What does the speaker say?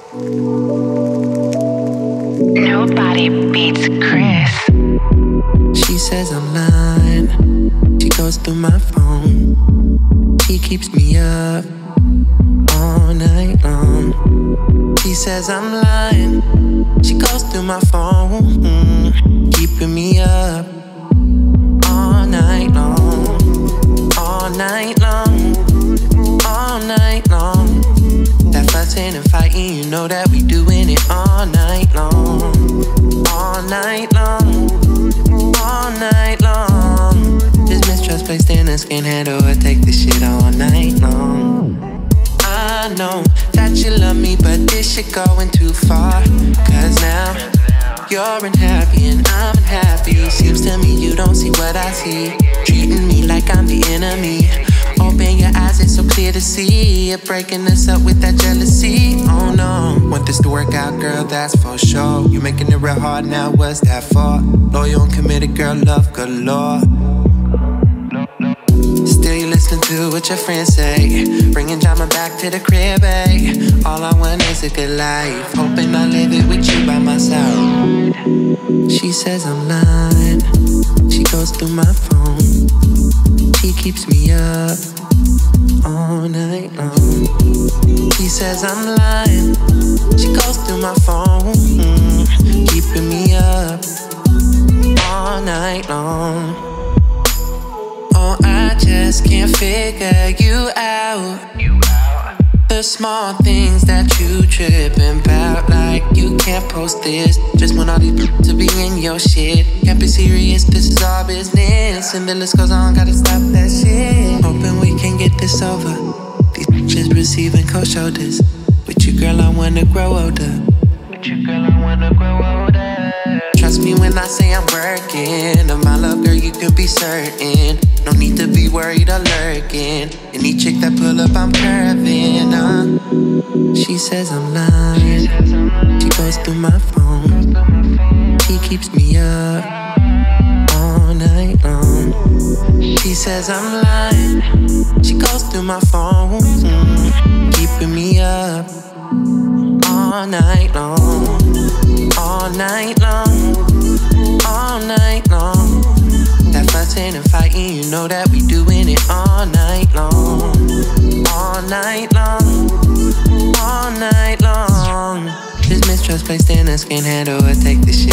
Nobody beats Chris. She says I'm lying. She goes through my phone. She keeps me up all night long. She says I'm lying. She goes through my phone, keeping me up all night long, all night long, all night long. That fussing and fighting, you know that we doing it all night long, all night long, all night long. This mistrust placed in us can't handle it, take this shit all night long. I know that you love me, but this shit going too far. Cause now you're unhappy and I'm unhappy. Seems to me you don't see what I see, treating me like I'm the enemy. Open your eyes, it's so clear to see. You're breaking us up with that jealousy. Oh no, want this to work out, girl, that's for sure. You making it real hard now, what's that for? Loyal and committed, girl, love galore. Still you listen to what your friends say, bringing drama back to the crib, eh? All I want is a good life, hoping I live it with you by my side. She says I'm lying. She goes through my phone. She keeps me up all night long. She says I'm lying. She goes through my phone, keeping me up all night long. Oh, I just can't figure you out. The small things that you tripping about, like you can't post this, just want all these people to be in your shit. Can't be serious, this is our business, and the list goes on, gotta stop that shit. Hoping we can get this over. These bitches receiving cold shoulders. With you, girl, I wanna grow older. With you, girl, I wanna grow older. Trust me when I say I'm working. Of my love, girl, you can be certain. No need to be worried or lurking. Any chick that pull up, I'm curving. She says I'm lying. She goes through my phone. She keeps me up all night long. She says I'm lying. She goes through my phone, keeping me up all night long, all night long, all night long. That fussing and fighting, you know that we doing it all night long, all night long, all night long. This mistrust placed in us can't handle it, take this shit